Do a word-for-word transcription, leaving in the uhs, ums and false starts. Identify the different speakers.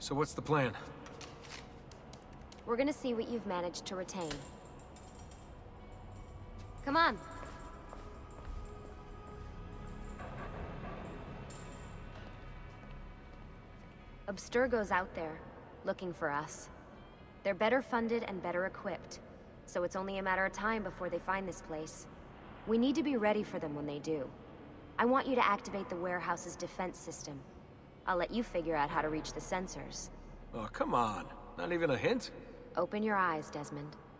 Speaker 1: So what's the plan?
Speaker 2: We're gonna see what you've managed to retain. Come on. Abstergo's out there, looking for us. They're better funded and better equipped, so it's only a matter of time before they find this place. We need to be ready for them when they do. I want you to activate the warehouse's defense system. I'll let you figure out how to reach the sensors.
Speaker 1: Oh, come on. Not even a hint?
Speaker 2: Open your eyes, Desmond.